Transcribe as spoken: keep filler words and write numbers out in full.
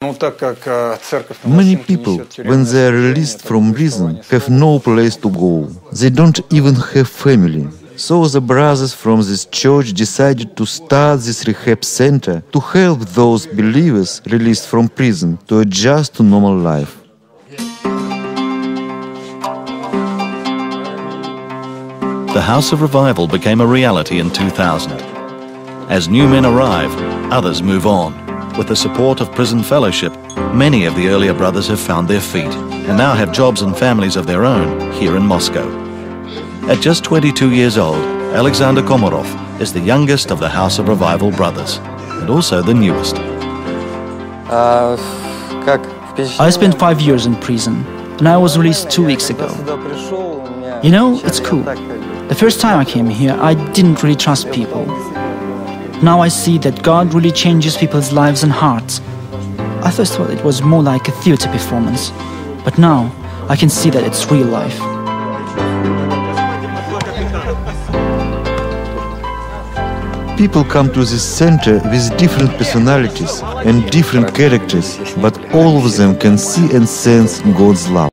Many people, when they are released from prison, have no place to go. They don't even have family. So the brothers from this church decided to start this rehab center to help those believers released from prison to adjust to normal life. The House of Revival became a reality in two thousand. As new men arrive, others move on. With the support of Prison Fellowship, many of the earlier brothers have found their feet and now have jobs and families of their own here in Moscow. At just twenty-two years old, Alexander Komarov is the youngest of the House of Revival brothers, and also the newest. I spent five years in prison, and I was released two weeks ago. You know, it's cool. The first time I came here, I didn't really trust people. Now I see that God really changes people's lives and hearts. I first thought it was more like a theater performance, but now I can see that it's real life. People come to this center with different personalities and different characters, but all of them can see and sense God's love.